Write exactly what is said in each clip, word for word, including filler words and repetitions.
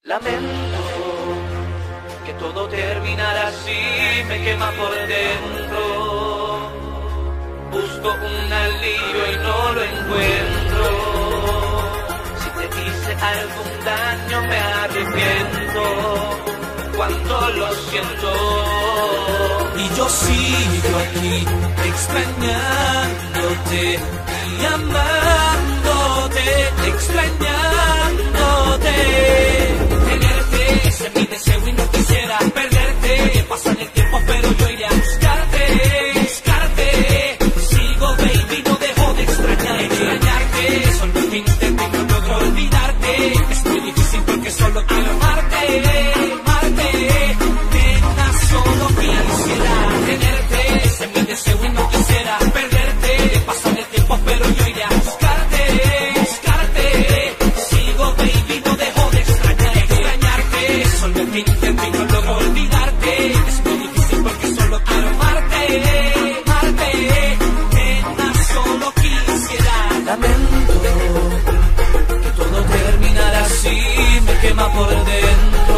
Lamento que todo terminara así, me quema por dentro. Busco un alivio y no lo encuentro. Si te hice algún daño me arrepiento. Cuánto lo siento. Y yo sigo aquí extrañándote y amándote, extrañándote. Tenerte ese es mi deseo y no quisiera perderte. Pasa el tiempo pero yo iré a buscarte, buscarte. Sigo baby, no dejo de extrañar, extrañarte. Solo que intento y no logro olvidarte. Es muy difícil porque solo quiero amarte, amarte. Nena, solo quisiera tenerte. Ese es mi deseo y no quisiera perderte. Pasa el tiempo pero yo iré a buscarte, buscarte. Sigo baby, no dejo de extrañar, extrañarte. Solo que intento y no logro olvidarte. Es muy difícil porque solo quiero amarte, amarte. Nena, solo quisiera. Lamento que todo terminara así, me quema por dentro.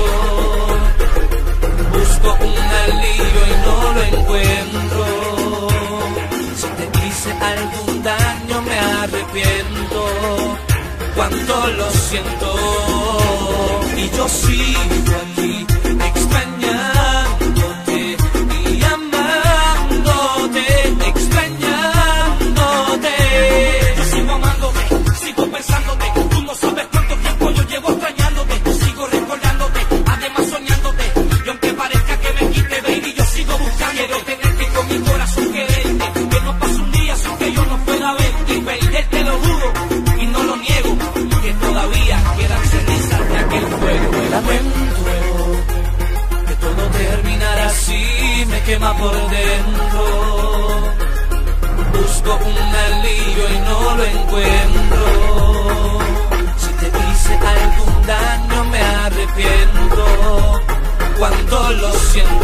Busco un alivio y no lo encuentro. Si te hice algún daño me arrepiento. Cuánto lo siento. Y yo sigo aquí extrañándote y amándote, extrañándote. Yo sigo amándote, sigo pensándote. Tú no sabes cuánto tiempo yo llevo extrañándote. Sigo recordándote, además soñándote. Y aunque parezca que me quite, baby, yo sigo buscando. Quiero tenerte con mi corazón quererte. Que no pase un día sin que yo no pueda verte. Y perderte lo juro y no lo niego. Que todavía quedan cenizas de aquel fuego. Lamento que todo terminara así, me quema por dentro. Busco un alivio y no lo encuentro. Si te hice algún daño me arrepiento. Cuánto lo siento.